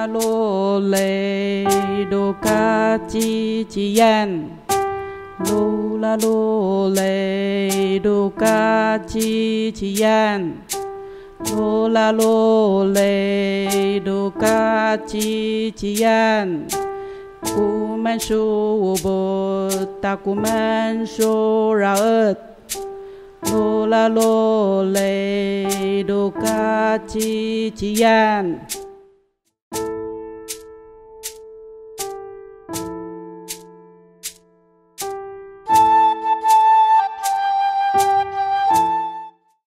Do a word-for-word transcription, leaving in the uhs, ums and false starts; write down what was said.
la lo le do ca chi chi yan lo la lo le do ca chi chi yan lo la lo le do ca chi chi yan cu man su bo ta cu man su ra ớt lo la lo le do ca chi chi yan